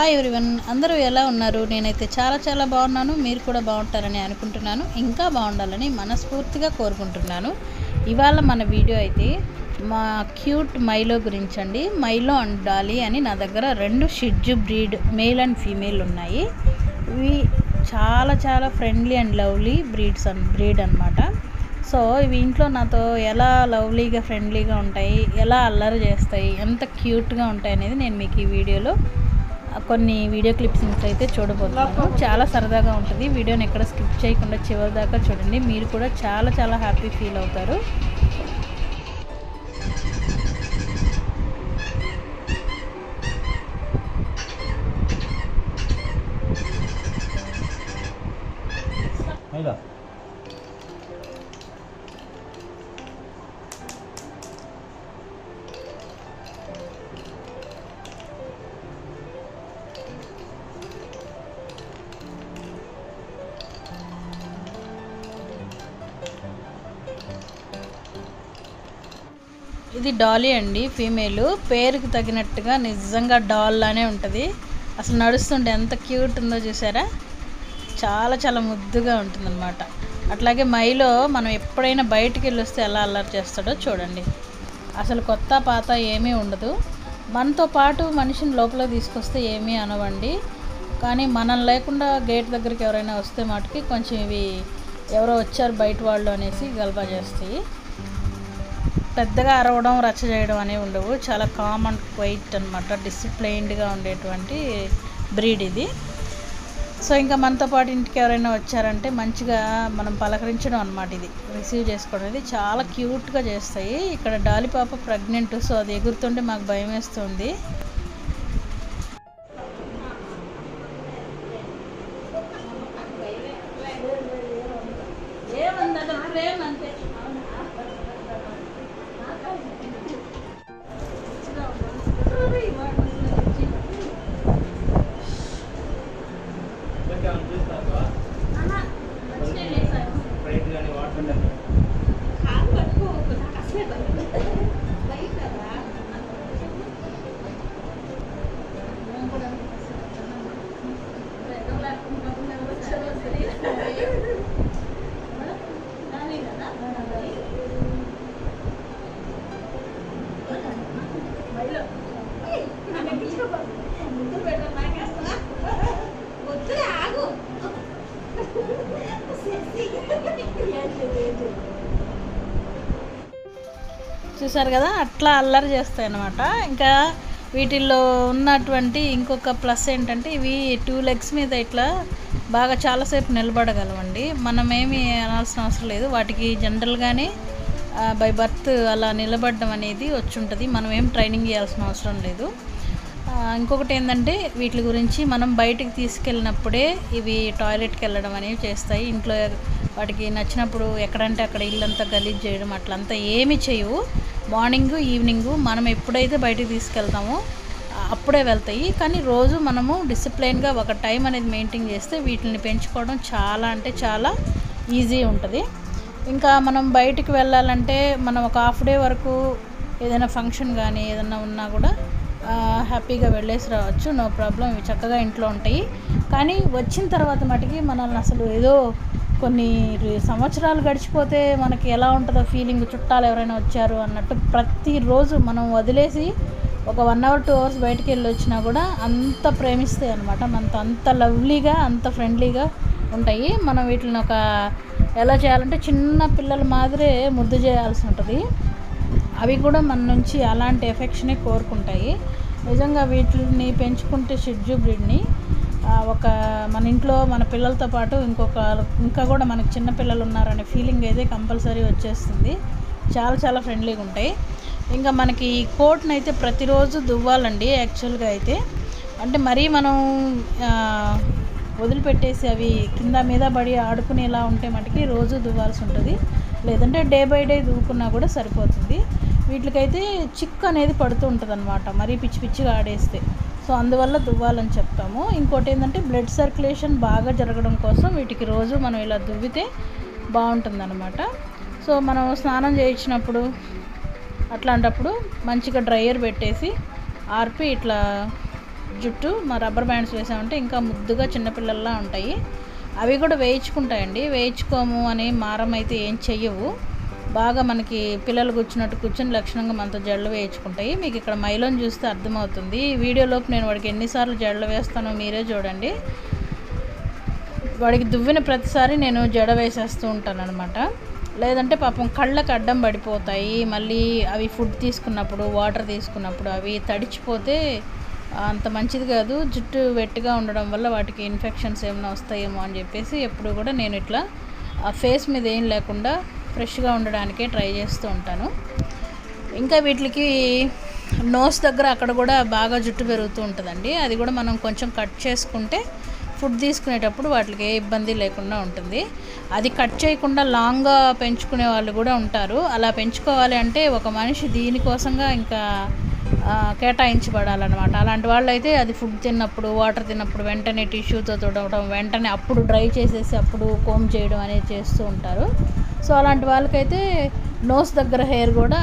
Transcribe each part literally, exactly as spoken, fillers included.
Hi everyone, అందరూ ఎలా ఉన్నారు? నేనైతే చాలా చాలా బాగున్నాను. మీరు కూడా బాగుంటారని అనుకుంటున్నాను. ఇంకా బాగుండాలని మనస్ఫూర్తిగా కోరుకుంటున్నాను. ఇవాళ మన వీడియో అయితే మా క్యూట్ మైలో గురించి అండి. మైలో అండ్ డాలీ అని నా దగ్గర రెండు shih tzu breed male and female ఉన్నాయి. ఇవి చాలా చాలా ఫ్రెండ్లీ అండ్ లవ్లీ బ్రీడ్స్ అన్ బ్రీడ్ అనమాట. సో ఇవి ఇంట్లో నాతో ఎలా లవ్లీగా ఫ్రెండ్లీగా ఉంటాయి, ఎలా అల్లరి చేస్తాయి, ఎంత క్యూట్గా ఉంటాయి అనేది నేను మీకు ఈ వీడియోలో కొన్ని వీడియో క్లిప్సింగ్స్ అయితే చూడబోతున్నాను. చాలా సరదాగా ఉంటుంది. వీడియోని ఎక్కడ స్కిప్ చేయకుండా చివరి దాకా చూడండి. మీరు కూడా చాలా చాలా హ్యాపీ ఫీల్ అవుతారు. ఇది డాలీ అండి, ఫీమేల్. పేరుకి తగినట్టుగా నిజంగా డాల్ లానే ఉంటుంది. అసలు నడుస్తుంటే ఎంత క్యూట్ ఉందో చూసారా? చాలా చాలా ముద్దుగా ఉంటుందన్నమాట. అట్లాగే మైలో మనం ఎప్పుడైనా బయటికి వెళ్ళి వస్తే ఎలా అల్లరి చేస్తాడో చూడండి. అసలు కొత్త పాత ఏమీ ఉండదు. మనతో పాటు మనిషిని లోపల తీసుకొస్తే ఏమీ అనవండి. కానీ మనం లేకుండా గేట్ దగ్గరికి ఎవరైనా వస్తే మటుకి కొంచెం ఇవి ఎవరో వచ్చారు బయట వాళ్ళు అనేసి గల్బా చేస్తాయి. పెద్దగా అరవడం, రచ్చ చేయడం అనేవి ఉండవు. చాలా కామ్ అండ్ క్వైట్ అనమాట. డిసిప్లైన్డ్గా ఉండేటువంటి బ్రీడ్ ఇది. సో ఇంకా మనతో పాటు ఇంటికి ఎవరైనా వచ్చారంటే మంచిగా మనం పలకరించడం అనమాట. ఇది రిసీవ్ చేసుకోవడం ఇది చాలా క్యూట్గా చేస్తాయి. ఇక్కడ డాలీ పాప ప్రెగ్నెంట్, సో అది ఎగురుతుంటే మాకు భయం వేస్తుంది. చూసారు కదా, అట్లా అల్లరి చేస్తాయి అన్నమాట. ఇంకా వీటిల్లో ఉన్నటువంటి ఇంకొక ప్లస్ ఏంటంటే ఇవి టూ లెగ్స్ మీద ఇట్లా బాగా చాలాసేపు నిలబడగలవండి. మనమేమి అనాల్సిన అవసరం లేదు. వాటికి జనరల్గానే బై బర్త్ అలా నిలబడడం అనేది వచ్చి ఉంటుంది. మనం ఏం ట్రైనింగ్ చేయాల్సిన అవసరం లేదు. ఇంకొకటి ఏంటంటే వీటి గురించి మనం బయటికి తీసుకెళ్ళినప్పుడే ఇవి టాయిలెట్కి వెళ్ళడం అనేవి చేస్తాయి. ఇంట్లో వాటికి నచ్చినప్పుడు ఎక్కడంటే అక్కడ ఇల్లంతా గలీజ్ చేయడం అట్లంతా ఏమీ చేయవు. మార్నింగు ఈవినింగు మనం ఎప్పుడైతే బయటికి తీసుకెళ్తామో అప్పుడే వెళ్తాయి. కానీ రోజు మనము డిసిప్లైన్గా ఒక టైం అనేది మెయింటైన్ చేస్తే వీటిని పెంచుకోవడం చాలా అంటే చాలా ఈజీ ఉంటుంది. ఇంకా మనం బయటికి వెళ్ళాలంటే మనం ఒక హాఫ్ డే వరకు ఏదైనా ఫంక్షన్ కానీ ఏదైనా ఉన్నా కూడా హ్యాపీగా వెళ్ళేసి రావచ్చు. No problem. ఇవి చక్కగా ఇంట్లో ఉంటాయి. కానీ వచ్చిన తర్వాత మటుకి మనల్ని అసలు ఏదో కొన్ని సంవత్సరాలు గడిచిపోతే మనకి ఎలా ఉంటుందో ఫీలింగ్, చుట్టాలు ఎవరైనా వచ్చారు అన్నట్టు ప్రతిరోజు మనం వదిలేసి ఒక వన్ అవర్ టూ అవర్స్ బయటికి వెళ్ళి వచ్చినా కూడా అంత ప్రేమిస్తాయి అనమాట. మనతో అంత లవ్లీగా అంత ఫ్రెండ్లీగా ఉంటాయి. మనం వీటిని ఒక ఎలా చేయాలంటే చిన్న పిల్లల మాదిరే ముద్దు చేయాల్సి ఉంటుంది. అవి కూడా మన నుంచి అలాంటి ఎఫెక్షనే కోరుకుంటాయి. నిజంగా వీటిని పెంచుకుంటే షిట్జు బ్రీడ్ని ఒక మన ఇంట్లో మన పిల్లలతో పాటు ఇంకొక ఇంకా కూడా మనకు చిన్న పిల్లలు ఉన్నారనే ఫీలింగ్ అయితే కంపల్సరీ వచ్చేస్తుంది. చాలా చాలా ఫ్రెండ్లీగా ఉంటాయి. ఇంకా మనకి ఈ కోట్ని అయితే ప్రతిరోజు దువ్వాలండి. యాక్చువల్గా అయితే అంటే మరీ మనం వదిలిపెట్టేసి అవి కింద మీద పడి ఆడుకునేలా ఉంటే మటుకి రోజు దువ్వాల్సి ఉంటుంది. లేదంటే డే బై డే దువ్వుకున్నా కూడా సరిపోతుంది. వీటికైతే చిక్కు అనేది పడుతూ ఉంటుంది అనమాట, మరీ పిచ్చి పిచ్చిగా ఆడేస్తే. సో అందువల్ల దువ్వాలని చెప్తాము. ఇంకోటి ఏంటంటే బ్లడ్ సర్క్యులేషన్ బాగా జరగడం కోసం వీటికి రోజు మనం ఇలా దువ్వితే బాగుంటుందన్నమాట. సో మనం స్నానం చేయించినప్పుడు అట్లాంటప్పుడు మంచిగా డ్రైయర్ పెట్టేసి ఆర్పి ఇట్లా జుట్టు మా రబ్బర్ బ్యాండ్స్ వేసామంటే ఇంకా ముద్దుగా చిన్నపిల్లల్లా ఉంటాయి. అవి కూడా వేయించుకుంటాయండి. వేయించుకోము అని మారం అయితే ఏం చెయ్యవు. బాగా మనకి పిల్లలు కూర్చున్నట్టు కూర్చొని లక్షణంగా మనతో జడలు వేయించుకుంటాయి. మీకు ఇక్కడ మైలోని చూస్తే అర్థమవుతుంది. వీడియోలోపు నేను వాడికి ఎన్నిసార్లు జడలు వేస్తానో మీరే చూడండి. వాడికి దువ్విన ప్రతిసారి నేను జడ వేసేస్తూ ఉంటాను అనమాట. లేదంటే పాపం కళ్ళకి అడ్డం పడిపోతాయి. మళ్ళీ అవి ఫుడ్ తీసుకున్నప్పుడు, వాటర్ తీసుకున్నప్పుడు అవి తడిచిపోతే అంత మంచిది కాదు. జుట్టు వెట్టుగా ఉండడం వల్ల వాటికి ఇన్ఫెక్షన్స్ ఏమైనా వస్తాయేమో అని చెప్పేసి ఎప్పుడు కూడా నేను ఇట్లా ఆ ఫేస్ మీద ఏం లేకుండా ఫ్రెష్గా ఉండడానికే ట్రై చేస్తూ ఉంటాను. ఇంకా వీటికి నోస్ దగ్గర అక్కడ కూడా బాగా జుట్టు పెరుగుతూ ఉంటుందండి. అది కూడా మనం కొంచెం కట్ చేసుకుంటే ఫుడ్ తీసుకునేటప్పుడు వాటికి ఏ ఇబ్బంది లేకుండా ఉంటుంది. అది కట్ చేయకుండా లాంగ్గా పెంచుకునే వాళ్ళు కూడా ఉంటారు. అలా పెంచుకోవాలి అంటే ఒక మనిషి దీనికోసంగా ఇంకా కేటాయించబడాలన్నమాట. అలాంటి వాళ్ళు అయితే అది ఫుడ్ తిన్నప్పుడు, వాటర్ తిన్నప్పుడు వెంటనే టిష్యూతో తుడవడం, వెంటనే అప్పుడు డ్రై చేసేసి అప్పుడు కోమ్ చేయడం అనేది చేస్తూ ఉంటారు. సో అలాంటి వాళ్ళకైతే నోస్ దగ్గర హెయిర్ కూడా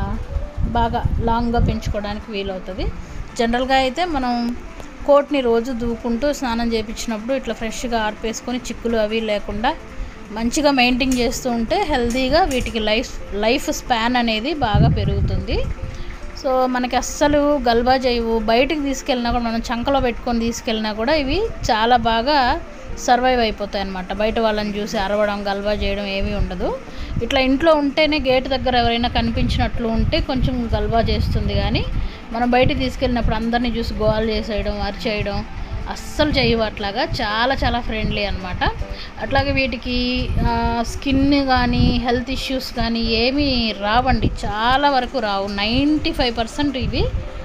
బాగా లాంగ్గా పెంచుకోవడానికి వీలవుతుంది. జనరల్గా అయితే మనం కోట్ని రోజు దూకుంటూ స్నానం చేయించినప్పుడు ఇట్లా ఫ్రెష్గా ఆర్పేసుకొని చిక్కులు అవి లేకుండా మంచిగా మెయింటైన్ చేస్తూ ఉంటే హెల్తీగా వీటికి లైఫ్ లైఫ్ స్పాన్ అనేది బాగా పెరుగుతుంది. సో మనకి అస్సలు గల్బా చేయవు. బయటికి తీసుకెళ్ళినా కూడా మనం చంకలో పెట్టుకొని తీసుకెళ్ళినా కూడా ఇవి చాలా బాగా సర్వైవ్ అయిపోతాయి అన్నమాట. బయట వాళ్ళని చూసి అరవడం, గల్బా చేయడం ఏమీ ఉండదు. ఇట్లా ఇంట్లో ఉంటేనే గేట్ దగ్గర ఎవరైనా కనిపించినట్లు ఉంటే కొంచెం గల్బా చేస్తుంది. కానీ మనం బయటికి తీసుకెళ్ళినప్పుడు అందరినీ చూసి గోల్ చేసేయడం, అరిచేయడం అస్సలు చేయవు. అట్లాగా చాలా చాలా ఫ్రెండ్లీ అనమాట. అట్లాగే వీటికి స్కిన్ కానీ హెల్త్ ఇష్యూస్ కానీ ఏమీ రావండి. చాలా వరకు రావు. నైంటీ ఫైవ్ పర్సెంట్ ఇవి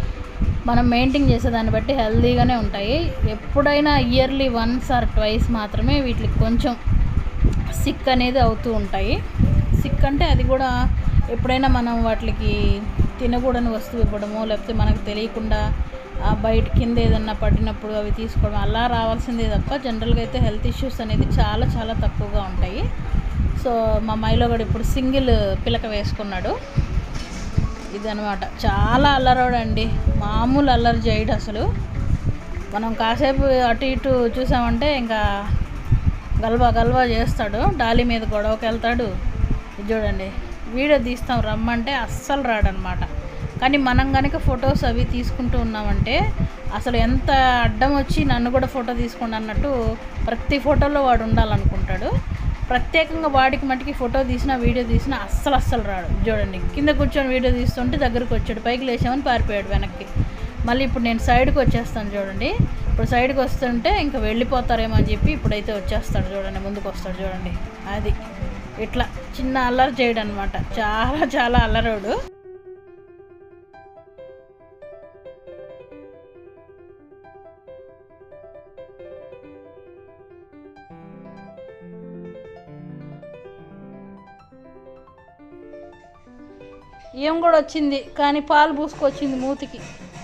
మనం మెయింటైన్ చేసేదాన్ని బట్టి హెల్తీగానే ఉంటాయి. ఎప్పుడైనా ఇయర్లీ వన్స్ ఆర్ ట్వైస్ మాత్రమే వీటికి కొంచెం సిక్ అనేది అవుతూ ఉంటాయి. సిక్ అంటే అది కూడా ఎప్పుడైనా మనం వాటికి తినకూడని వస్తువు ఇవ్వడమో, లేకపోతే మనకు తెలియకుండా బయట కింద ఏదన్నా పడినప్పుడు అవి తీసుకోవడం అలా రావాల్సిందే తప్ప జనరల్గా అయితే హెల్త్ ఇష్యూస్ అనేది చాలా చాలా తక్కువగా ఉంటాయి. సో మా మైలో కూడా ఇప్పుడు సింగిల్ పిలక వేసుకున్నాడు. ఇదనమాట. చాలా అల్లరోడండి. మామూలు అల్లరి చేయడు అసలు. మనం కాసేపు అటు ఇటు చూసామంటే ఇంకా గల్బా గల్బా చేస్తాడు. డాలీ మీద గొడవకి వెళ్తాడు. ఇది చూడండి, వీడియో తీస్తాం రమ్మంటే అస్సలు రాడనమాట. కానీ మనం కనుక ఫొటోస్ అవి తీసుకుంటూ ఉన్నామంటే అసలు ఎంత అడ్డం వచ్చి నన్ను కూడా ఫోటో తీసుకోండి అన్నట్టు ప్రతి ఫోటోలో వాడు ఉండాలనుకుంటాడు. ప్రత్యేకంగా వాడికి మటుకి ఫోటో తీసినా వీడియో తీసినా అస్సలు అస్సలు రాడు. చూడండి, కింద కూర్చొని వీడియో తీస్తుంటే దగ్గరకు వచ్చాడు, పైకి లేచామని పారిపోయాడు వెనక్కి. మళ్ళీ ఇప్పుడు నేను సైడ్కి వచ్చేస్తాను చూడండి. ఇప్పుడు సైడ్కి వస్తుంటే ఇంకా వెళ్ళిపోతారేమో అని చెప్పి ఇప్పుడైతే వచ్చేస్తాడు చూడండి, ముందుకు వస్తాడు చూడండి. అది ఇట్లా చిన్న అల్లరి చేయడం అనమాట. చాలా చాలా అల్లరోడు. ఏం కూడా వచ్చింది కానీ పాలు పూసుకొచ్చింది మూతికి.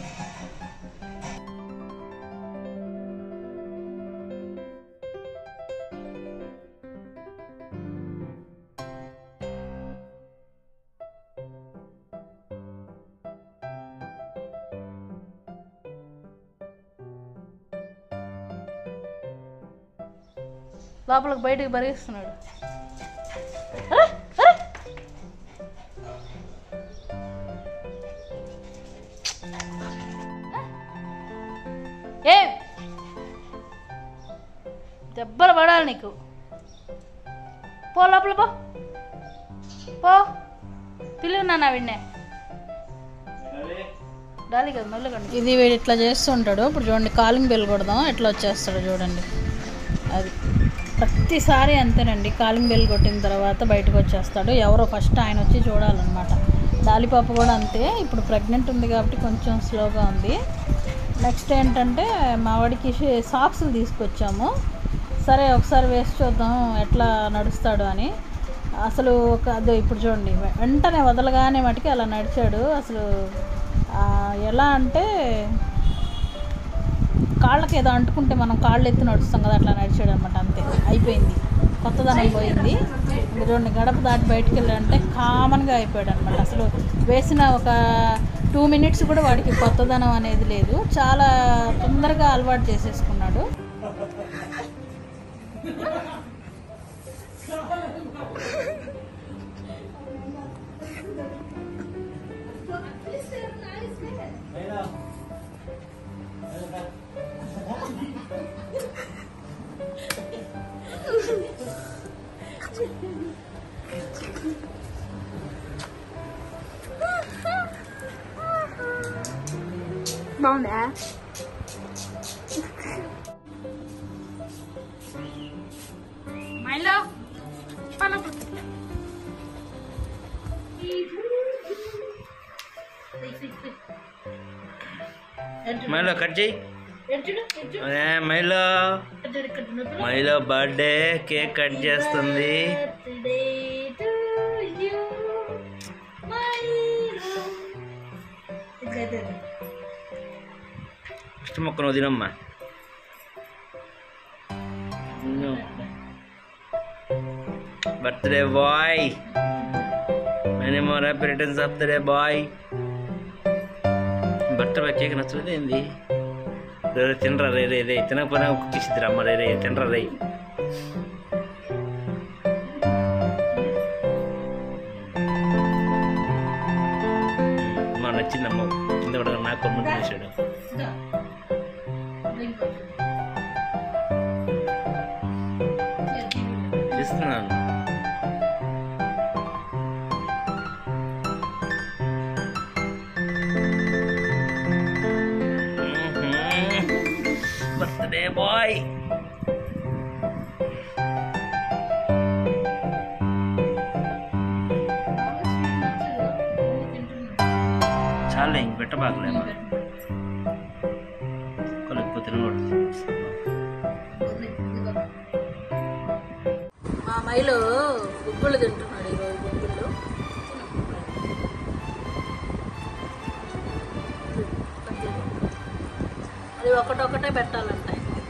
లోపలికి బయటకు పరిగిస్తున్నాడు. ఏ దెబ్బలు పడాలి నీకు. పో లోపల పో పో. పిలువున్నా విన్నే డాలి కదా మెల్లగా. ఇది వీడు ఇట్లా చేస్తూ ఉంటాడు. ఇప్పుడు చూడండి, కాలింగ్ బెల్ కొడదాం ఎట్లా వచ్చేస్తాడు చూడండి. అది ప్రతిసారి అంతేనండి. కాలింగ్ బెల్ కొట్టిన తర్వాత బయటకు వచ్చేస్తాడు. ఎవరో ఫస్ట్ ఆయన వచ్చి చూడాలన్నమాట. డాలిపాప కూడా అంతే. ఇప్పుడు ప్రెగ్నెంట్ ఉంది కాబట్టి కొంచెం స్లోగా ఉంది. నెక్స్ట్ ఏంటంటే మా వాడికి సాక్స్లు తీసుకొచ్చాము. సరే ఒకసారి వేసి చూద్దాం ఎట్లా నడుస్తాడు అని. అసలు ఒక అదో ఇప్పుడు చూడండి, వెంటనే వదలగానే మటుకి అలా నడిచాడు. అసలు ఎలా అంటే కాళ్ళకి ఏదో అంటుకుంటే మనం కాళ్ళు ఎత్తి నడుస్తాం కదా, అట్లా నడిచాడు అనమాట. అంతే, అయిపోయింది, కొత్తదనం పోయింది. చూడండి, గడప దాటి బయటికి వెళ్ళాడంటే కామన్గా అయిపోయాడు అనమాట. అసలు వేసిన ఒక టూ మినిట్స్ కూడా వాడికి కొత్తదనం అనేది లేదు, చాలా తొందరగా అలవాటు చేసేసుకున్నాడు. బాగుందా? మైలో మైలో కట్ చేయి. Milo Milo birthday cake cut చేస్తుంది. ఇష్టం మొక్కను వదినమ్మా. Birthday boy, many more happy returns of the day boy. Birthday cake నచ్చలేదు ఏంది? రే తినరా రే రే రే తినకపోయినా కుక్కిసిద్దిరా అమ్మ. రే రే తినరా రే. మా నచ్చిందమ్మ కింద పడగా నాకు కొమ్మంటే చేశాడు. చేస్తున్నాను. Birthday boy. చాలే ఇంక పెట్ట బాగలేమా కొలకపోతే మా మైలో గుగ్గులు తింటున్నాడు ఈరోజు. గుగ్గులు అది ఒకటొకటే పెట్టాలంట.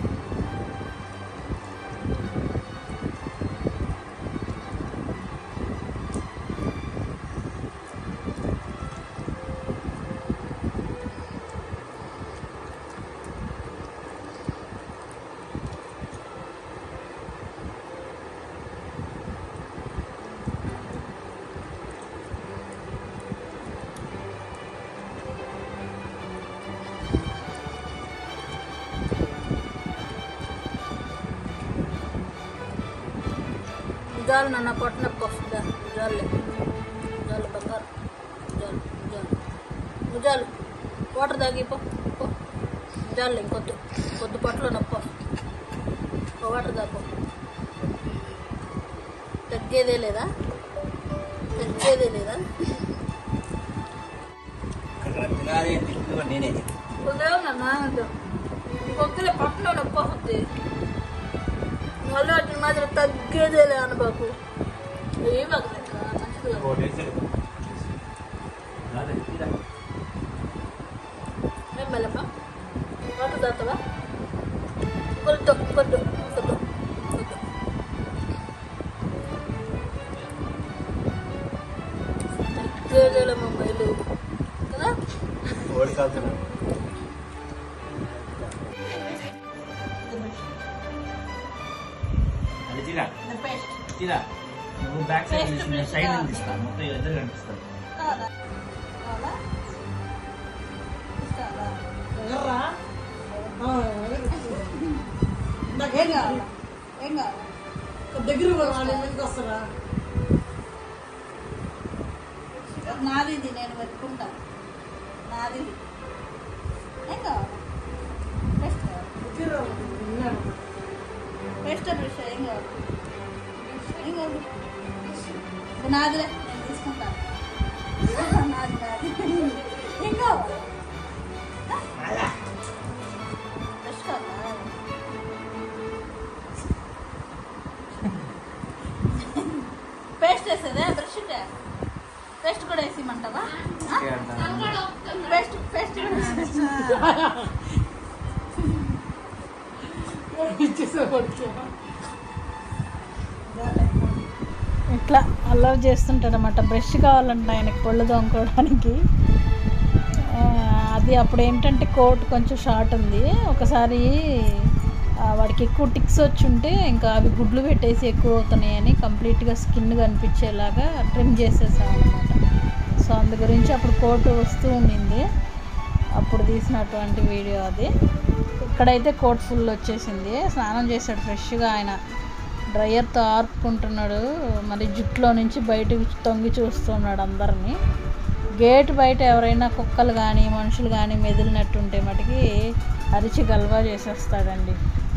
జాలు నన్న పొట్టన వస్తుందా? జాలే జాలు బంగారు జాలు జాలు జాలు వాటర్ తాగిపో జాలే ఇంకొద్దు కొద్ది పొట్టలో నొప్ప వాటర్ తాపో. తగ్గేదే లేదా? తగ్గేదే లేదా? ఉదయం నన్న కొద్దిలే పొట్టలో నొప్పి వస్తుంది. మళ్ళీ వాటి మాత్రం తగ్గేదేలే అనబాకు. ఏం ఏం బెల్లమ్మా వాటర్ తాగుతావా? కొద్దు కొద్దు కొద్దు కొద్దు. తగ్గేదేలే మా మైలు కదా. నువ్వు బ్యాక్ సైడ్ సైడ్ కనిపిస్తాను మొత్తం ఎదురు కనిపిస్తాను. నాకేం కావాలా? ఏం కావాలా? దగ్గర వస్తారా? నాది ఇది నేను పెట్టుకుంటా. నాది ఏం కావాలా? టెస్ట్ కావాలి. టెస్ట్ బ్రష్ ఏం కావాలి? ఏం కావాలి? నాదిలే నేను తీసుకుంటాను. నాది నాది ఏం కావాలి? బ్రష్ కావాలా? పేస్ట్ వేసేదే బ్రష్ పేస్ట్ కూడా వేసిమంటావా? పేస్ట్ పేస్ట్ ఇట్లా అల్లరి చేస్తుంటాడు అన్నమాట. బ్రష్ కావాలంట ఆయనకి పళ్ళు తోముకోవడానికి. అది అప్పుడు ఏంటంటే కోట్ కొంచెం షార్ట్ ఉంది. ఒకసారి వాడికి ఎక్కువ టిక్స్ వచ్చి ఉంటే ఇంకా అవి గుడ్లు పెట్టేసి ఎక్కువ అవుతున్నాయని కంప్లీట్గా స్కిన్ కనిపించేలాగా ట్రిమ్ చేసేసాం అనమాట. సో అందు గురించి అప్పుడు కోట్ వస్తూ ఉండింది, అప్పుడు తీసినటువంటి వీడియో అది. ఇక్కడైతే కోట్ ఫుల్ వచ్చేసింది. స్నానం చేశాడు ఫ్రెష్గా, ఆయన డ్రయర్తో ఆర్పుకుంటున్నాడు, మరి జుట్టులో నుంచి బయటకు తొంగి చూస్తున్నాడు అందరినీ. గేట్ బయట ఎవరైనా కుక్కలు కానీ మనుషులు కానీ మెదిలినట్టుంటే మటుకి అరిచి గల్వా చేసేస్తాడండి.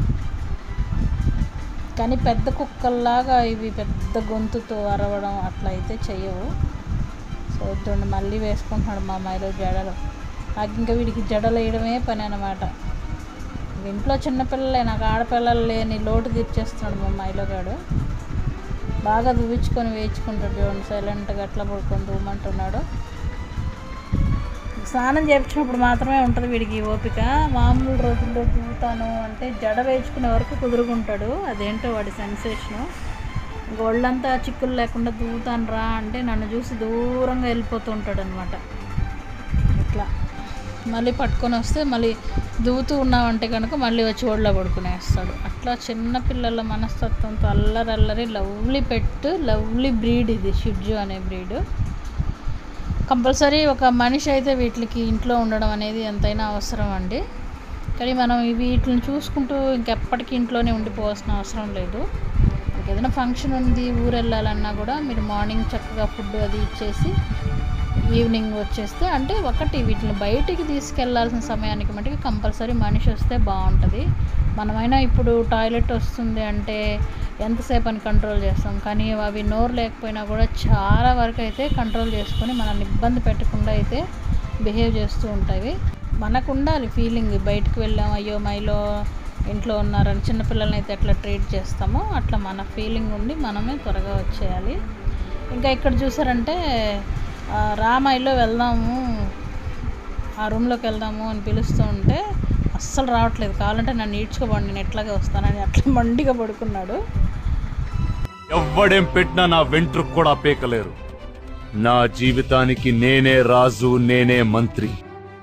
కానీ పెద్ద కుక్కల్లాగా ఇవి పెద్ద గొంతుతో అరవడం అట్లా అయితే చెయ్యవు. సో చూడండి మళ్ళీ వేసుకుంటున్నాడు మా అమ్మాయిలో జడలు. నాకు ఇంకా వీడికి జడలు వేయడమే పని అనమాట. ఇంట్లో చిన్నపిల్లలే, నాకు ఆడపిల్లలు లేని లోటు తీర్చేస్తున్నాడు మా అమ్మాయిలో గాడు. బాగా దువ్వించుకొని వేయించుకుంటాడు చూడండి, సైలెంట్గా అట్లా పడుకొని దువ్వమంటున్నాడు. స్నానం చేయించినప్పుడు మాత్రమే ఉంటుంది వీడికి ఓపిక. మామూలు రోజుల్లో దువ్వుతాను అంటే జడ వేయించుకునే వరకు కుదురుకుంటాడు, అదేంటో వాడి సెన్సేషను. ఇంక ఒళ్ళంతా చిక్కులు లేకుండా దువ్వుతాను రా అంటే నన్ను చూసి దూరంగా వెళ్ళిపోతూ ఉంటాడు అనమాట. ఇట్లా మళ్ళీ పట్టుకొని వస్తే మళ్ళీ దువ్వుతూ ఉన్నామంటే కనుక మళ్ళీ వచ్చి ఒళ్ళో పడుకునేస్తాడు. అట్లా చిన్నపిల్లల మనస్తత్వంతో అల్లరల్లరి లవ్లీ పెట్, లవ్లీ బ్రీడ్ ఇది షిట్జు అనే బ్రీడ్. కంపల్సరీ ఒక మనిషి అయితే వీటికి ఇంట్లో ఉండడం అనేది ఎంతైనా అవసరం అండి. కానీ మనం వీటిని చూసుకుంటూ ఇంకెప్పటికీ ఇంట్లోనే ఉండిపోవాల్సిన అవసరం లేదు. ఏదైనా ఫంక్షన్ ఉంది, ఊరు వెళ్ళాలన్నా కూడా మీరు మార్నింగ్ చక్కగా ఫుడ్ అది ఇచ్చేసి ఈవినింగ్ వచ్చేస్తే, అంటే ఒకటి వీటిని బయటికి తీసుకెళ్లాల్సిన సమయానికి మటుకు కంపల్సరీ మనిషి వస్తే బాగుంటుంది. మనమైనా ఇప్పుడు టాయిలెట్ వస్తుంది అంటే ఎంతసేపు అని కంట్రోల్ చేస్తాం, కానీ అవి నోరు లేకపోయినా కూడా చాలా వరకు అయితే కంట్రోల్ చేసుకొని మనల్ని ఇబ్బంది పెట్టకుండా అయితే బిహేవ్ చేస్తూ ఉంటాయి. మనకు ఉండాలి ఫీలింగ్, బయటకు వెళ్ళాం అయ్యో మైలో ఇంట్లో ఉన్నారని చిన్నపిల్లల్ని అయితే ఎట్లా ట్రీట్ చేస్తామో అట్లా మన ఫీలింగ్ ఉండి మనమే త్వరగా వచ్చేయాలి. ఇంకా ఇక్కడ చూసారంటే రామాయిలో వెళ్దాము, ఆ రూమ్లోకి వెళ్దాము అని పిలుస్తూ ఉంటే అస్సలు రావట్లేదు. కావాలంటే నన్ను ఈడ్చుకోబడి నేను ఎట్లాగే వస్తానని అట్లా మండిగా పడుకున్నాడు. ఎవ్వడేం పెట్టినా నా వెంట్రుకు కూడా పీకలేరు. నా జీవితానికి నేనే రాజు, నేనే మంత్రి.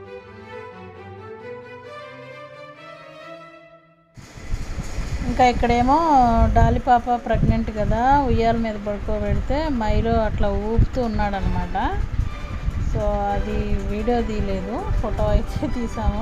ఇంకా ఇక్కడేమో డాలి పాప ప్రెగ్నెంట్ కదా, ఉయ్యాల మీద పడుకోబెడితే మైలో అట్లా ఊపుతూ ఉన్నాడనమాట. సో అది వీడియో తీయలేదు, ఫోటో అయితే తీసాము.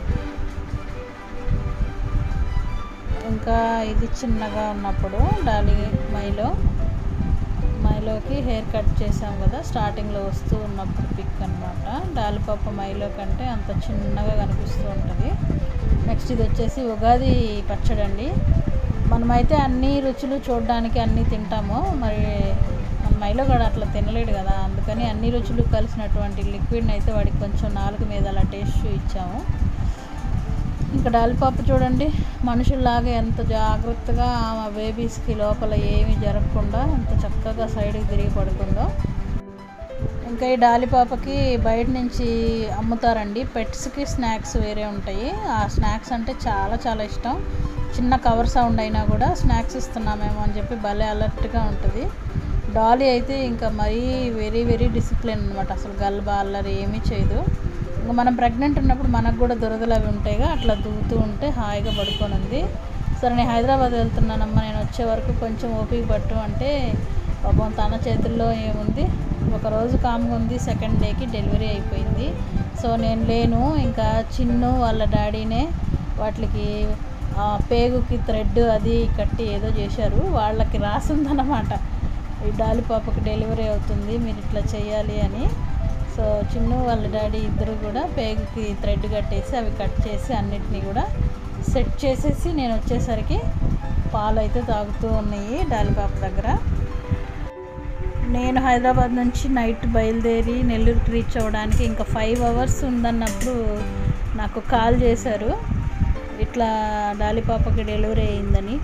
ఇంకా ఇది చిన్నగా ఉన్నప్పుడు డాలి మైలో మైలోకి హెయిర్ కట్ చేసాం కదా, స్టార్టింగ్లో వస్తూ ఉన్నప్పుడు పిక్ అనమాట. డాలి పాప మైలో కంటే అంత చిన్నగా కనిపిస్తూ ఉంటుంది. నెక్స్ట్ ఇది వచ్చేసి ఉగాది పచ్చడి అండి. మనమైతే అన్ని రుచులు చూడడానికి అన్నీ తింటాము, మరి మన మైలో కూడా అట్లా తినలేడు కదా, అందుకని అన్ని రుచులు కలిసినటువంటి లిక్విడ్ని అయితే వాడికి కొంచెం నాలుగు మీద అలా టేస్ట్ ఇచ్చాము. ఇంకా డాలిపాప చూడండి మనుషుల్లాగా ఎంత జాగ్రత్తగా ఆ బేబీస్కి లోపల ఏమీ జరగకుండా ఎంత చక్కగా సైడ్కి తిరిగి పడుకుందో. ఇంకా ఈ డాలిపాపకి బయట నుంచి అమ్ముతారండి, పెట్స్కి స్నాక్స్ వేరే ఉంటాయి. ఆ స్నాక్స్ అంటే చాలా చాలా ఇష్టం. చిన్న కవర్ సౌండ్ అయినా కూడా స్నాక్స్ ఇస్తున్నామేమో అని చెప్పి భలే అలర్ట్గా ఉంటుంది. డాలీ అయితే ఇంకా మరీ వెరీ వెరీ డిసిప్లిన్ అనమాట, అసలు గల్బా అల్లరి ఏమీ చేయదు. ఇంకా మనం ప్రెగ్నెంట్ ఉన్నప్పుడు మనకు కూడా దురదలు అవి ఉంటాయిగా, అట్లా దువ్వుతూ ఉంటే హాయిగా పడుకొని ఉంది. సరే నేను హైదరాబాద్ వెళ్తున్నానమ్మా, నేను వచ్చే వరకు కొంచెం ఓపిక పట్టు అంటే పాపం తన చేతుల్లో ఏముంది, ఒకరోజు కామ్గా ఉంది, సెకండ్ డేకి డెలివరీ అయిపోయింది. సో నేను లేను, ఇంకా చిన్ను వాళ్ళ డాడీనే వాటికి పేగుకి థ్రెడ్ అది కట్టి ఏదో చేశారు, వాళ్ళకి రాసిందన్నమాట ఈ డాలి పాపకి డెలివరీ అవుతుంది మీరు ఇట్లా చేయాలి అని. సో చిన్ను వాళ్ళ డాడీ ఇద్దరు కూడా పేగుకి థ్రెడ్ కట్టేసి అవి కట్ చేసి అన్నిటినీ కూడా సెట్ చేసేసి నేను వచ్చేసరికి పాలు అయితే తాగుతూ ఉన్నాయి డాలి పాప దగ్గర. నేను హైదరాబాద్ నుంచి నైట్ బయలుదేరి నెల్లూరుకి రీచ్ అవ్వడానికి ఇంకా ఫైవ్ అవర్స్ ఉందన్నప్పుడు నాకు కాల్ చేశారు, ఇట్లా డాలి పాపకి డెలివరీ అయిందని.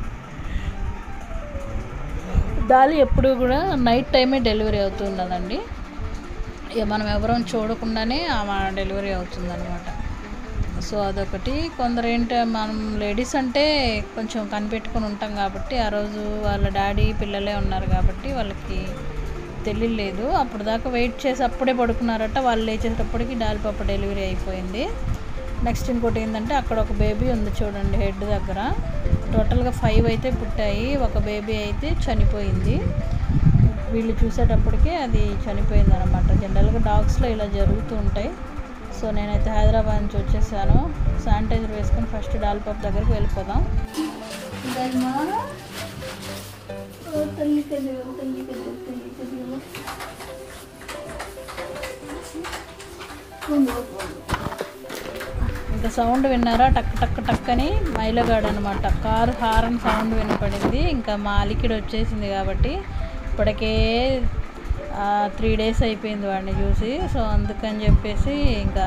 డాలి ఎప్పుడు కూడా నైట్ టైమే డెలివరీ అవుతుండదండి, ఇక మనం ఎవరం చూడకుండానే ఆమె డెలివరీ అవుతుందన్నమాట. సో అదొకటి. కొందరు ఏంటో మనం లేడీస్ అంటే కొంచెం కనిపెట్టుకొని ఉంటాం కాబట్టి, ఆ రోజు వాళ్ళ డాడీ పిల్లలే ఉన్నారు కాబట్టి వాళ్ళకి తెలియలేదు. అప్పుడు దాకా వెయిట్ చేసి అప్పుడే పడుకున్నారట. వాళ్ళు లేచేటప్పటికి డాలి పాప డెలివరీ అయిపోయింది. నెక్స్ట్ ఇంకోటి ఏంటంటే అక్కడ ఒక బేబీ ఉంది చూడండి హెడ్ దగ్గర. టోటల్గా ఫైవ్ అయితే పుట్టాయి, ఒక బేబీ అయితే చనిపోయింది. వీళ్ళు చూసేటప్పటికి అది చనిపోయింది అనమాట. జనరల్గా డాగ్స్లో ఇలా జరుగుతూ ఉంటాయి. సో నేనైతే హైదరాబాద్ నుంచి వచ్చేసాను. శానిటైజర్ వేసుకొని ఫస్ట్ డాలి పాప దగ్గరికి వెళ్ళిపోదాం. ఇంకా సౌండ్ విన్నారా, టక్ టక్ టక్ అని మైలగాడు అనమాట. కారు హారన్ సౌండ్ వినపడింది. ఇంకా మా అలికిడి వచ్చేసింది కాబట్టి ఇప్పటికే త్రీ డేస్ అయిపోయింది వాడిని చూసి. సో అందుకని చెప్పేసి ఇంకా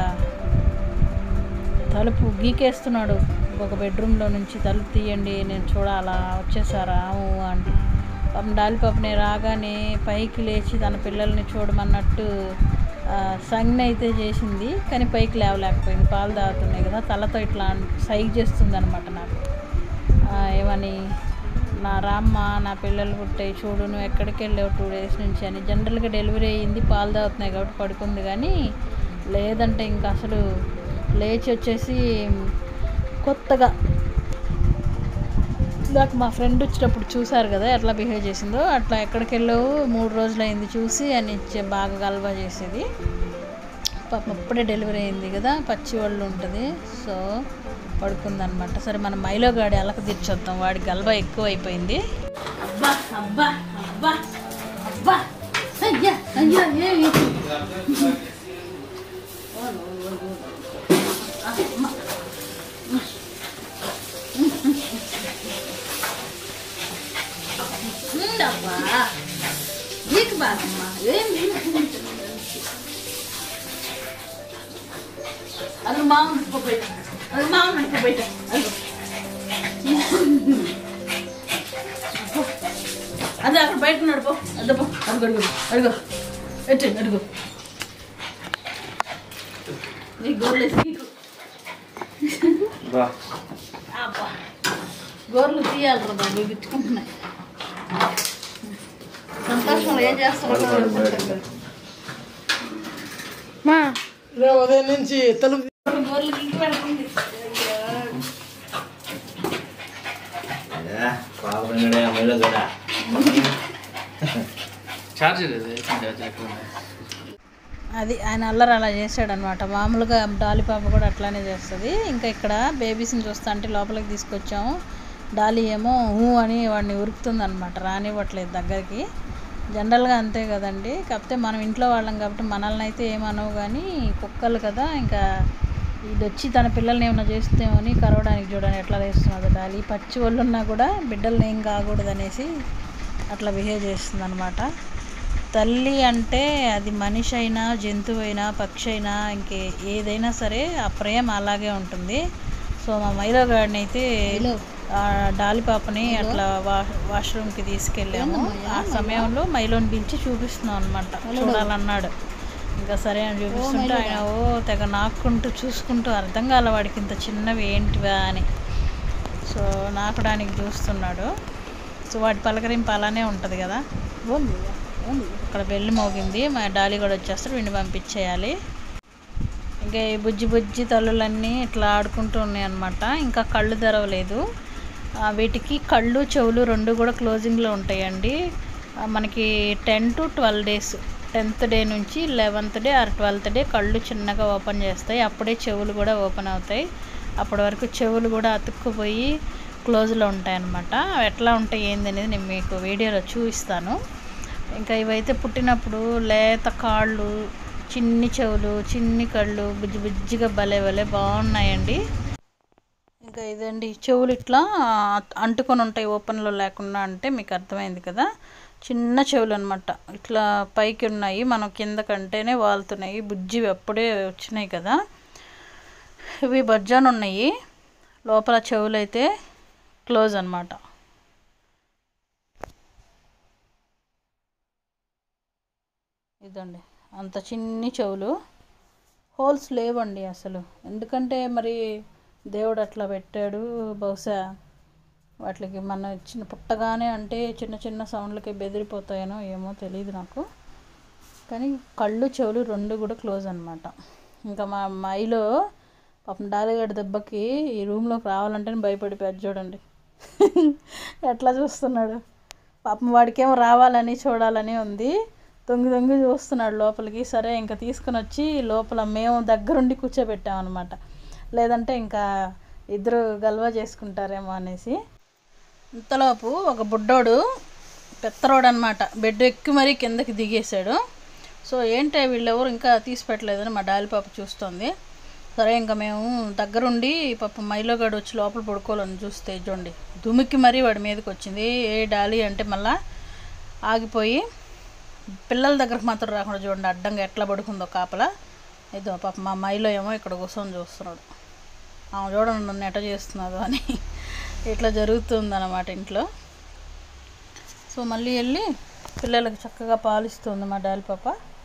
తలుపు గీకేస్తున్నాడు. ఒక బెడ్రూమ్లో నుంచి తలుపు తీయండి నేను చూడాలా, వచ్చేసారా అంటే పాపం డాలి పాపని రాగానే పైకి లేచి తన పిల్లల్ని చూడమన్నట్టు సంజ్ఞ అయితే చేసింది. కానీ పైకి లేవలేకపోయింది, పాలు తాగుతున్నాయి కదా. తలతో ఇట్లా సైగ చేస్తుంది అనమాట నాకు. ఏమని, నా రామ్మ నా పిల్లలు పుట్టాయి చూడు, నువ్వు ఎక్కడికి వెళ్ళావు టూ డేస్ నుంచి అని. జనరల్గా డెలివరీ అయ్యింది, పాలు తాగుతున్నాయి కాబట్టి పడుకుంది. కానీ లేదంటే ఇంకా అసలు లేచి వచ్చేసి కొత్తగా ఇందాక మా ఫ్రెండ్ వచ్చినప్పుడు చూసారు కదా ఎట్లా బిహేవ్ చేసిందో, అట్లా ఎక్కడికి వెళ్ళావు మూడు రోజులు అయింది చూసి అని బాగా గల్బా చేసేది. పాపం అప్పుడే డెలివరీ అయింది కదా, పచ్చి వాళ్ళు ఉంటుంది. సో పడుకుందనమాట. సరే మనం మైలో గాడి అలక తీర్చొద్దాం, వాడి గల్బా ఎక్కువ అయిపోయింది. అబ్బా అబ్బా అబ్బా అబ్బా అయ్యా అయ్యా ఏమి ఉండబ్బా నీకు బాగమ్మా ఏమి అది మామూలు బయట, అది మామూలు బయట. అదే అక్కడ బయట నడుపో, అద్దపో అడుగు అడుగు అడుగు ఎట్టు అడుగు. నీ గోర్లు నీకు గోర్లు తీయాలి రా, బిగుచ్చుకుంటున్నాయి. సంతోషంలో ఏం చేస్తారు మా ఉదయం నుంచి తలుపు గోర్లు ఇంటి పెడుతుంది. అది ఆయన అల్లరి అలా చేశాడనమాట. మామూలుగా డాలి పాప కూడా అట్లానే చేస్తుంది. ఇంకా ఇక్కడ బేబీస్ని చూస్తా అంటే లోపలికి తీసుకొచ్చాము. డాలి ఏమో ఊ అని వాడిని ఉరుకుతుంది అనమాట, రానివ్వట్లేదు దగ్గరికి. జనరల్గా అంతే కదండి. కాకపోతే మనం ఇంట్లో వాళ్ళం కాబట్టి మనల్ని అయితే ఏమనవు, కానీ కుక్కలు కదా. ఇంకా ఇది వచ్చి తన పిల్లల్ని ఏమైనా చేస్తేమని కరవడానికి చూడండి ఎట్లా వేస్తున్నది డాలి. పచ్చి వాళ్ళు ఉన్నా కూడా బిడ్డల్ని ఏం కాకూడదు అనేసి అట్లా బిహేవ్ చేస్తుంది అనమాట. తల్లి అంటే అది మనిషి అయినా జంతువు అయినా పక్షి అయినా ఇంకే ఏదైనా సరే ఆ ప్రేమ అలాగే ఉంటుంది. సో మా మైలో గాడిని అయితే డాలి పాపని అట్లా వా వాష్రూమ్కి తీసుకెళ్ళాము. ఆ సమయంలో మైలోని పిలిచి చూపిస్తున్నాం అనమాట, చూడాలన్నాడు. ఇంకా సరే అని చూపిస్తుంటే ఆయన ఓ తెగ నాక్కుంటూ చూసుకుంటూ అర్థం కాల వాడికి ఇంత చిన్నవి ఏంటివా అని. సో నాకడానికి చూస్తున్నాడు. సో వాడి పలకరింపు అలానే ఉంటుంది కదా. అక్కడ బెల్లి మోగింది, మా డాలి కూడా వచ్చేస్తాడు, వీడిని పంపించేయాలి. ఇంకా ఈ బుజ్జి బుజ్జి తల్లులన్నీ ఇట్లా ఆడుకుంటూ ఉన్నాయి అన్నమాట. ఇంకా కళ్ళు తెరవలేదు. వీటికి కళ్ళు చెవులు రెండు కూడా క్లోజింగ్లో ఉంటాయండి. మనకి ten to twelve days tenth day నుంచి eleventh day or twelfth day కళ్ళు చిన్నగా ఓపెన్ చేస్తాయి. అప్పుడే చెవులు కూడా ఓపెన్ అవుతాయి. అప్పటి వరకు చెవులు కూడా అతుక్కుపోయి క్లోజ్లో ఉంటాయి అన్నమాట. అవి ఎట్లా ఉంటాయి ఏంది అనేది నేను మీకు వీడియోలో చూపిస్తాను. ఇంకా ఇవైతే పుట్టినప్పుడు లేత కాళ్ళు, చిన్ని చెవులు, చిన్ని కళ్ళు, బుజ్జి బుజ్జిగా భలే భలే బాగున్నాయండి. ఇంకా ఇదండి చెవులు ఇట్లా అంటుకొని ఉంటాయి ఓపెన్లో లేకుండా, అంటే మీకు అర్థమైంది కదా. చిన్న చెవులు అనమాట, ఇట్లా పైకి ఉన్నాయి, మనం కింద కంటేనే వాలుతున్నాయి. బుజ్జివి అప్పుడే వచ్చినాయి కదా. ఇవి బజ్జాన్ ఉన్నాయి, లోపల చెవులు అయితే క్లోజ్ అనమాట. ఇదండి అంత చిన్ని చెవులు, హోల్స్ లేవండి అసలు. ఎందుకంటే మరి దేవుడు అట్లా పెట్టాడు. బహుశా వాటికి మన చిన్న పుట్టగానే అంటే చిన్న చిన్న సౌండ్లకి బెదిరిపోతాయనో ఏమో తెలియదు నాకు. కానీ కళ్ళు చెవులు రెండు కూడా క్లోజ్ అనమాట. ఇంకా మా మైలో పాపం డాలిగడ్డ దెబ్బకి ఈ రూమ్లోకి రావాలంటేనే భయపడిపోయాడు చూడండి. ఎట్లా చూస్తున్నాడు పాపం. వాడికేమో రావాలని చూడాలని ఉంది, తొంగి తొంగి చూస్తున్నాడు లోపలికి. సరే ఇంకా తీసుకుని వచ్చి లోపల మేము దగ్గరుండి కూర్చోబెట్టామన్నమాట, లేదంటే ఇంకా ఇద్దరు గల్వా చేసుకుంటారేమో అనేసి. ఇంతలోపు ఒక బుడ్డోడు పెత్తరోడు అనమాట బెడ్ ఎక్కి మరీ కిందకి దిగేశాడు. సో ఏంటో వీళ్ళెవరు ఇంకా తీసి పెట్టలేదని మా డాలి పాప చూస్తుంది. సరే ఇంకా మేము దగ్గరుండి పాప మైలోగాడు వచ్చి లోపల పడుకోవాలని చూస్తే చూడండి దుమికి మరీ వాడి మీదకి వచ్చింది. ఏ డాలి అంటే మళ్ళా ఆగిపోయి పిల్లల దగ్గరకు మాత్రం రాకుండా చూడండి అడ్డంగా ఎట్లా పడుకుందో కాపలా. ఏదో పాప మా మైలో ఏమో ఇక్కడ కూర్చొని చూస్తున్నాడు. ఆమె చూడండి నన్ను ఎట చేస్తున్నాడు అని. ఇట్లా జరుగుతుందన్నమాట ఇంట్లో. సో మళ్ళీ వెళ్ళి పిల్లలకు చక్కగా పాలిస్తుంది మా డాలి పాప.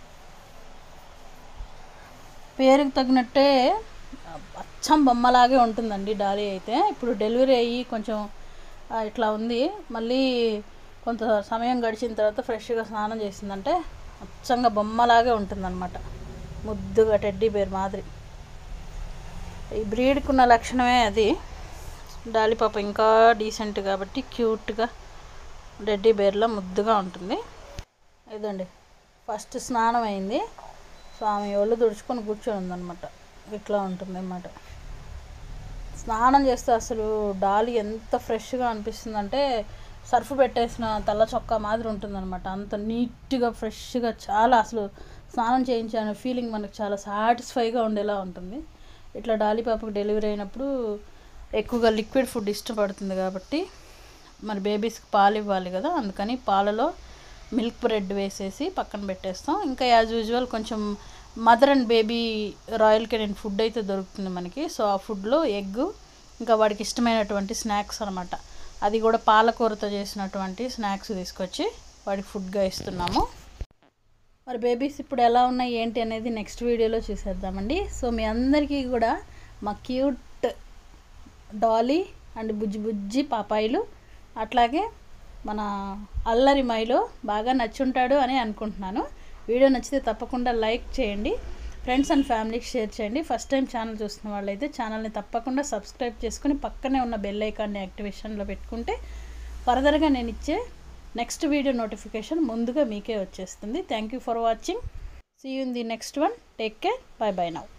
పేరుకి తగినట్టే అచ్చం బొమ్మలాగే ఉంటుందండి డాలి అయితే. ఇప్పుడు డెలివరీ అయ్యి కొంచెం ఇట్లా ఉంది, మళ్ళీ కొంత సమయం గడిచిన తర్వాత ఫ్రెష్గా స్నానం చేసిందంటే అచ్చంగా బొమ్మలాగే ఉంటుందన్నమాట, ముద్దుగా టెడ్డీ బేర్ మాదిరి. ఈ బ్రీడ్కి ఉన్న లక్షణమే అది. డాలి పాప ఇంకా డీసెంట్ కాబట్టి క్యూట్గా టెడ్డీ బేర్లో ముద్దుగా ఉంటుంది. ఇదండి ఫస్ట్ స్నానం అయింది. సో ఆమె ఒళ్ళు తుడుచుకొని కూర్చొని ఉందన్నమాట, ఇట్లా ఉంటుంది అన్నమాట. స్నానం చేస్తే అసలు డాలి ఎంత ఫ్రెష్గా అనిపిస్తుందంటే సర్ఫ్ పెట్టేసిన తెల్ల చొక్కా మాదిరి ఉంటుందన్నమాట. అంత నీట్గా ఫ్రెష్గా చాలా అసలు స్నానం చేయించాను ఫీలింగ్ మనకు చాలా సాటిస్ఫైగా ఉండేలా ఉంటుంది. ఇట్లా డాలి పాపకు డెలివరీ అయినప్పుడు ఎక్కువగా లిక్విడ్ ఫుడ్ ఇష్టపడుతుంది కాబట్టి మరి బేబీస్కి పాలు ఇవ్వాలి కదా, అందుకని పాలలో మిల్క్ బ్రెడ్ వేసేసి పక్కన పెట్టేస్తాం. ఇంకా యాజ్ యూజువల్ కొంచెం mother and baby royal canin food అయితే దొరుకుతుంది మనకి. సో ఆ ఫుడ్లో ఎగ్ ఇంకా వాడికి ఇష్టమైనటువంటి స్నాక్స్ అనమాట, అది కూడా పాలకూరతో చేసినటువంటి స్నాక్స్ తీసుకొచ్చి వాడికి ఫుడ్గా ఇస్తున్నాము. మరి బేబీస్ ఇప్పుడు ఎలా ఉన్నాయి ఏంటి అనేది నెక్స్ట్ వీడియోలో చూసేద్దామండి. సో మీ అందరికీ కూడా మా క్యూట్ డాలీ అండ్ బుజ్జి బుజ్జి పాపాయిలు అట్లాగే మన అల్లరి మైలో బాగా నచ్చుంటాడు అని అనుకుంటున్నాను. వీడియో నచ్చితే తప్పకుండా లైక్ చేయండి, ఫ్రెండ్స్ అండ్ ఫ్యామిలీకి షేర్ చేయండి. ఫస్ట్ టైం ఛానల్ చూస్తున్న వాళ్ళైతే ఛానల్ని తప్పకుండా సబ్స్క్రైబ్ చేసుకుని పక్కనే ఉన్న బెల్ ఐకాన్ని యాక్టివేషన్లో పెట్టుకుంటే ఫర్దర్గా నేను ఇచ్చే నెక్స్ట్ వీడియో నోటిఫికేషన్ ముందుగా మీకే వచ్చేస్తుంది. Thank you for watching. See you in the next one. Take care. Bye bye now.